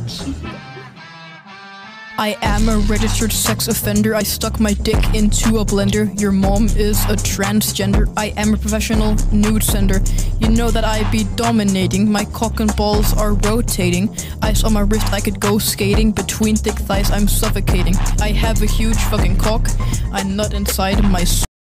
I am a registered sex offender. I stuck my dick into a blender. Your mom is a transgender. I am a professional nude sender. You know that I be dominating. My cock and balls are rotating. Ice on my wrist, I could go skating. Between thick thighs, I'm suffocating. I have a huge fucking cock. I nut inside my